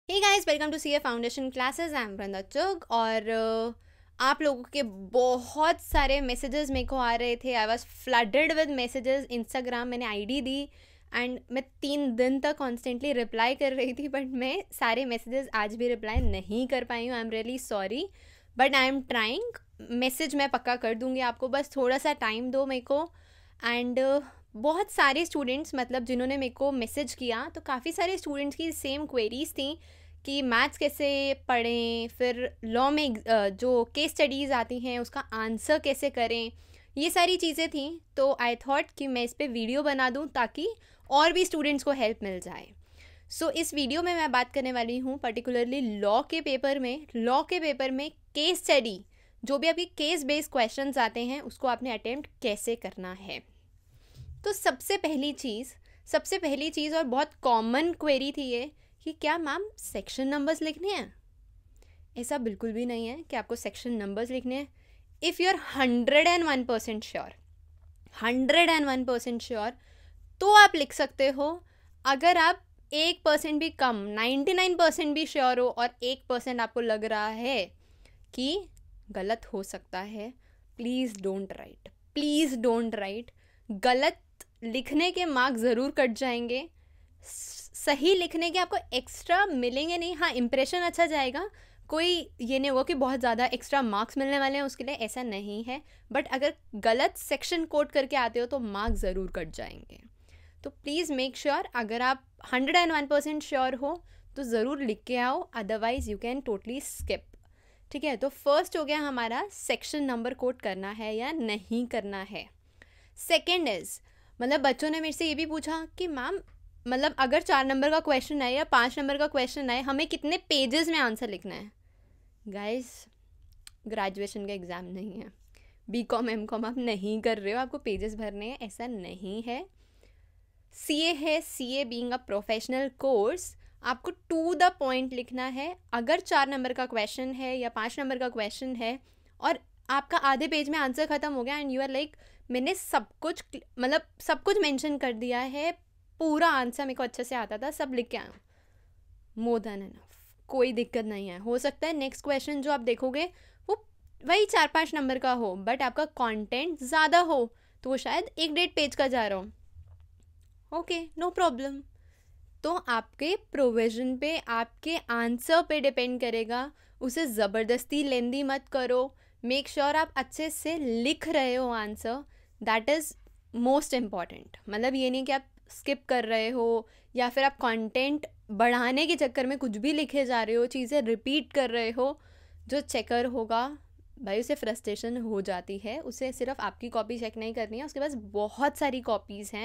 Hey guys, welcome to CA foundation classes. I am Vrinda Chugh. और आप लोगों के बहुत सारे मैसेजेस मेरे को आ रहे थे। I was flooded with messages. Instagram मैंने आईडी दी एंड मैं 3 दिन तक कॉन्स्टेंटली रिप्लाई कर रही थी, बट मैं सारे मैसेजेस आज भी रिप्लाई नहीं कर पाई हूँ। I am really sorry, but I am trying. Message मैं पक्का कर दूँगी आपको, बस थोड़ा सा टाइम दो मेरे को। एंड बहुत सारे स्टूडेंट्स, मतलब जिन्होंने मेरे को मैसेज किया, तो काफ़ी सारे स्टूडेंट्स की सेम क्वेरीज थी कि मैथ्स कैसे पढ़ें, फिर लॉ में जो केस स्टडीज़ आती हैं उसका आंसर कैसे करें, ये सारी चीज़ें थी। तो आई थॉट कि मैं इस पर वीडियो बना दूं ताकि और भी स्टूडेंट्स को हेल्प मिल जाए। सो इस वीडियो में मैं बात करने वाली हूँ पर्टिकुलरली लॉ के पेपर में केस स्टडी, जो भी आपके केस बेस्ड क्वेश्चंस आते हैं उसको आपने अटेम्प्ट कैसे करना है। तो सबसे पहली चीज़ और बहुत कॉमन क्वेरी थी ये कि क्या मैम सेक्शन नंबर्स लिखने हैं। ऐसा बिल्कुल भी नहीं है कि आपको सेक्शन नंबर्स लिखने हैं। इफ़ यू आर 101% श्योर तो आप लिख सकते हो। अगर आप 1% भी कम, 99% भी श्योर हो और 1% आपको लग रहा है कि गलत हो सकता है, प्लीज़ डोंट राइट। गलत लिखने के मार्क्स ज़रूर कट जाएंगे, सही लिखने के आपको एक्स्ट्रा मिलेंगे नहीं। हाँ, इम्प्रेशन अच्छा जाएगा, कोई ये नहीं होगा कि बहुत ज़्यादा एक्स्ट्रा मार्क्स मिलने वाले हैं उसके लिए, ऐसा नहीं है। बट अगर गलत सेक्शन कोट करके आते हो तो मार्क्स ज़रूर कट जाएंगे। तो प्लीज़ मेक श्योर, अगर आप 101% श्योर हो तो ज़रूर लिख के आओ, otherwise you can totally skip. ठीक है, तो फर्स्ट हो गया हमारा सेक्शन नंबर कोट करना है या नहीं करना है। सेकेंड इज़, मतलब बच्चों ने मेरे से ये भी पूछा कि मैम, मतलब अगर 4 नंबर का क्वेश्चन आए या 5 नंबर का क्वेश्चन आए, हमें कितने पेजेस में आंसर लिखना है। गाइस, ग्रेजुएशन का एग्ज़ाम नहीं है, बीकॉम एमकॉम आप नहीं कर रहे हो, आपको पेजेस भरने हैं, ऐसा नहीं है। सीए है, CA being a professional course, आपको टू द पॉइंट लिखना है। अगर 4 नंबर का क्वेश्चन है या 5 नंबर का क्वेश्चन है और आपका आधे पेज में आंसर ख़त्म हो गया एंड यू आर लाइक, मैंने सब कुछ मेंशन कर दिया है, पूरा आंसर मेरे को अच्छे से आता था, सब लिख के आया हूँ, मोर देन इनफ, कोई दिक्कत नहीं है। हो सकता है नेक्स्ट क्वेश्चन जो आप देखोगे वो वही 4-5 नंबर का हो, बट आपका कंटेंट ज़्यादा हो तो वो शायद 1-1.5 पेज का जा रहा हो। Okay, no problem. तो आपके प्रोविज़न पे, आपके आंसर पे डिपेंड करेगा, उसे ज़बरदस्ती लेंदी मत करो। मेक श्योर आप अच्छे से लिख रहे हो answer, that is most important. मतलब ये नहीं कि आप स्किप कर रहे हो या फिर आप कंटेंट बढ़ाने के चक्कर में कुछ भी लिखे जा रहे हो, चीज़ें रिपीट कर रहे हो। जो चेकर होगा भाई, उसे फ्रस्ट्रेशन हो जाती है, उसे सिर्फ आपकी कॉपी चेक नहीं करनी है, उसके पास बहुत सारी कॉपीज़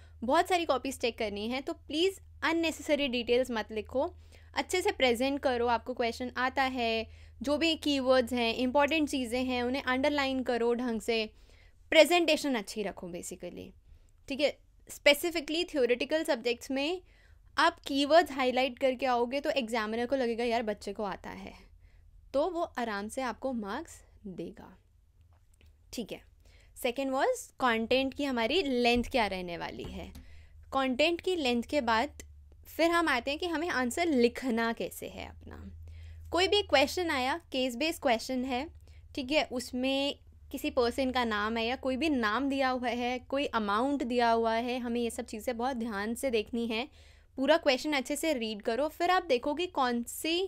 चेक करनी है। तो प्लीज़ अननेसेसरी डिटेल्स मत लिखो, अच्छे से प्रेजेंट करो। आपको क्वेश्चन आता है, जो भी कीवर्ड्स हैं, इंपॉर्टेंट चीज़ें हैं, उन्हें अंडरलाइन करो ढंग से, प्रेजेंटेशन अच्छी रखो बेसिकली। ठीक है, स्पेसिफिकली थ्योरेटिकल सब्जेक्ट्स में आप कीवर्ड्स हाईलाइट करके आओगे तो एग्जामिनर को लगेगा यार बच्चे को आता है, तो वो आराम से आपको मार्क्स देगा। ठीक है, सेकेंड वाज कंटेंट की हमारी लेंथ क्या रहने वाली है। कंटेंट की लेंथ के बाद फिर हम आते हैं कि हमें आंसर लिखना कैसे है अपना। कोई भी क्वेश्चन आया, केस बेस्ड क्वेश्चन है, ठीक है, उसमें किसी पर्सन का नाम है या कोई भी नाम दिया हुआ है, कोई अमाउंट दिया हुआ है, हमें ये सब चीज़ें बहुत ध्यान से देखनी है। पूरा क्वेश्चन अच्छे से रीड करो, फिर आप देखोगे कौन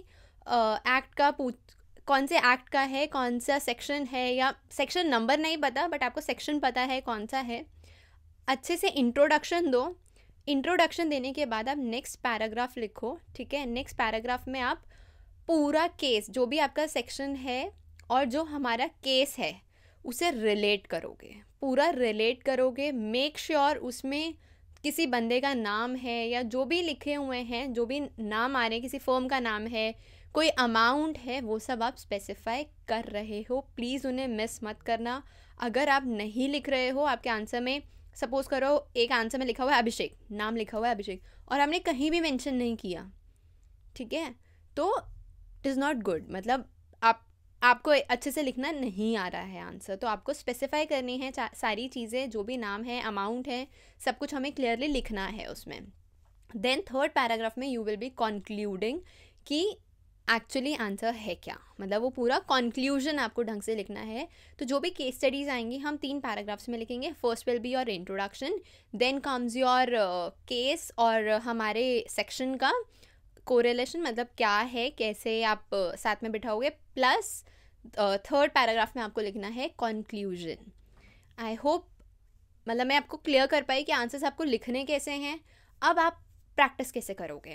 से एक्ट का है, कौन सा सेक्शन है, या सेक्शन नंबर नहीं पता बट आपको सेक्शन पता है कौन सा है। अच्छे से इंट्रोडक्शन दो। इंट्रोडक्शन देने के बाद आप नेक्स्ट पैराग्राफ लिखो। ठीक है, नेक्स्ट पैराग्राफ में आप पूरा केस, जो भी आपका सेक्शन है और जो हमारा केस है, उसे रिलेट करोगे। मेक श्योर उसमें किसी बंदे का नाम है या जो भी लिखे हुए हैं, जो भी नाम आ रहे हैं, किसी फर्म का नाम है, कोई अमाउंट है, वो सब आप स्पेसिफाई कर रहे हो। प्लीज़ उन्हें मिस मत करना। अगर आप नहीं लिख रहे हो, आपके आंसर में सपोज करो एक आंसर में लिखा हुआ है अभिषेक, नाम लिखा हुआ है अभिषेक, और आपने कहीं भी मेंशन नहीं किया, ठीक है, तो इट इज़ नॉट गुड। मतलब आपको अच्छे से लिखना नहीं आ रहा है आंसर, तो आपको स्पेसिफाई करनी है सारी चीज़ें, जो भी नाम है, अमाउंट है, सब कुछ हमें क्लियरली लिखना है उसमें। देन थर्ड पैराग्राफ में यू विल बी कंक्लूडिंग कि एक्चुअली आंसर है क्या, मतलब वो पूरा कंक्लूजन आपको ढंग से लिखना है। तो जो भी केस स्टडीज़ आएंगी हम 3 पैराग्राफ्स में लिखेंगे। First will be your introduction, then comes your case और हमारे सेक्शन का कोरिलेशन, मतलब क्या है, कैसे आप साथ में बिठाओगे, प्लस थर्ड पैराग्राफ में आपको लिखना है कंक्लूजन। आई होप मतलब मैं आपको क्लियर कर पाई कि आंसर्स आपको लिखने कैसे हैं। अब आप प्रैक्टिस कैसे करोगे।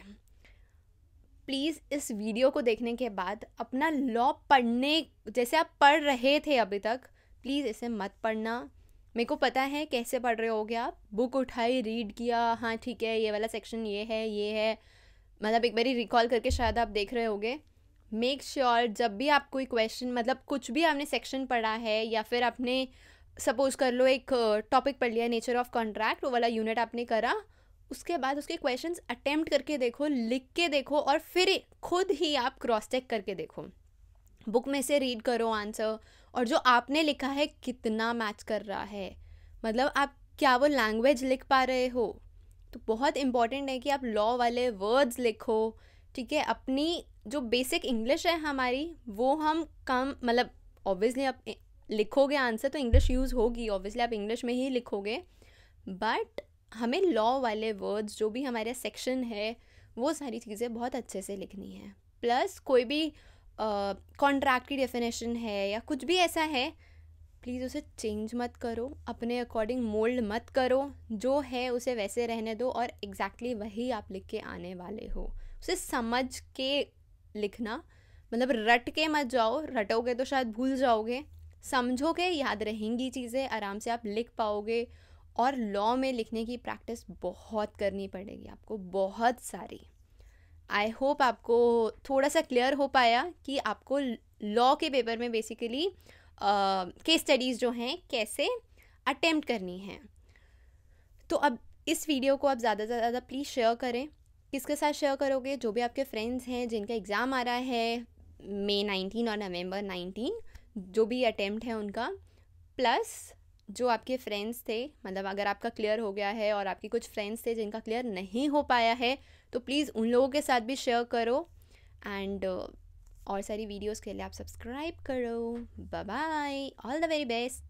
प्लीज़ इस वीडियो को देखने के बाद अपना लॉ पढ़ने जैसे आप पढ़ रहे थे अभी तक, प्लीज़ इसे मत पढ़ना। मेरे को पता है कैसे पढ़ रहे होगे आप, बुक उठाई, रीड किया, हाँ ठीक है ये वाला सेक्शन ये है, मतलब एक बारी रिकॉल करके शायद आप देख रहे होगे। मेक श्योर जब भी आप कोई क्वेश्चन, मतलब कुछ भी आपने सेक्शन पढ़ा है या फिर आपने सपोज कर लो एक टॉपिक पढ़ लिया नेचर ऑफ कॉन्ट्रैक्ट, वो वाला यूनिट आपने करा, उसके बाद उसके क्वेश्चंस अटेम्प्ट करके देखो, लिख के देखो, और फिर खुद ही आप क्रॉस चेक करके देखो। बुक में से रीड करो आंसर, और जो आपने लिखा है कितना मैच कर रहा है, मतलब आप क्या वो लैंग्वेज लिख पा रहे हो। तो बहुत इंपॉर्टेंट है कि आप लॉ वाले वर्ड्स लिखो, ठीक है। अपनी जो बेसिक इंग्लिश है हमारी वो हम कम, मतलब ऑब्वियसली आप लिखोगे आंसर तो इंग्लिश यूज़ होगी, ऑब्वियसली आप इंग्लिश में ही लिखोगे, बट हमें लॉ वाले वर्ड्स जो भी हमारे सेक्शन है वो सारी चीज़ें बहुत अच्छे से लिखनी है। प्लस कोई भी कॉन्ट्रैक्ट की डेफिनेशन है या कुछ भी ऐसा है, प्लीज़ उसे चेंज मत करो, अपने अकॉर्डिंग मोल्ड मत करो, जो है उसे वैसे रहने दो और एग्जैक्टली वही आप लिख के आने वाले हो। उसे समझ के लिखना, मतलब रट के मत जाओ, रटोगे तो शायद भूल जाओगे, समझोगे याद रहेंगी चीज़ें, आराम से आप लिख पाओगे। और लॉ में लिखने की प्रैक्टिस बहुत करनी पड़ेगी आपको, बहुत सारी। आई होप आपको थोड़ा सा क्लियर हो पाया कि आपको लॉ के पेपर में बेसिकली केस स्टडीज़ जो हैं कैसे अटेम्प्ट करनी है। तो अब इस वीडियो को आप ज़्यादा से ज़्यादा प्लीज़ शेयर करें। किसके साथ शेयर करोगे? जो भी आपके फ्रेंड्स हैं जिनका एग्ज़ाम आ रहा है मई 19 और नवंबर 19, जो भी अटेम्प्ट है उनका, प्लस जो आपके फ्रेंड्स थे, मतलब अगर आपका क्लियर हो गया है और आपके कुछ फ्रेंड्स थे जिनका क्लियर नहीं हो पाया है, तो प्लीज़ उन लोगों के साथ भी शेयर करो। एंड और सारी वीडियोस के लिए आप सब्सक्राइब करो। Bye bye, all the very best.